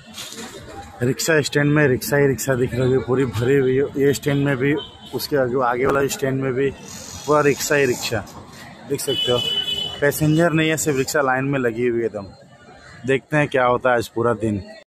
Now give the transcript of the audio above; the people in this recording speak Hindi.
रिक्शा स्टैंड में रिक्शा ही रिक्शा दिख रही है, पूरी भरी हुई है। ये स्टैंड में भी, उसके आगे वाला स्टैंड में भी पूरा रिक्शा ही रिक्शा देख सकते हो। पैसेंजर नहीं है, सिर्फ रिक्शा लाइन में लगी हुई है एकदम। देखते हैं क्या होता है आज पूरा दिन।